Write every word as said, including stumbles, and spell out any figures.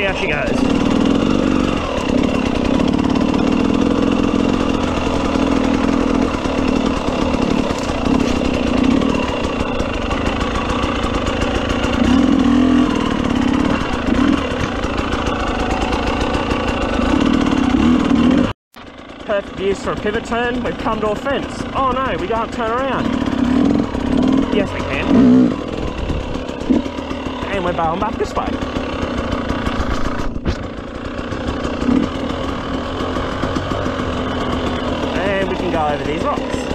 how she goes. Perfect views for a pivot turn. We've come to a fence. Oh no, we can't turn around. Yes, we can. And we're bailing back this way. And we can go over these rocks.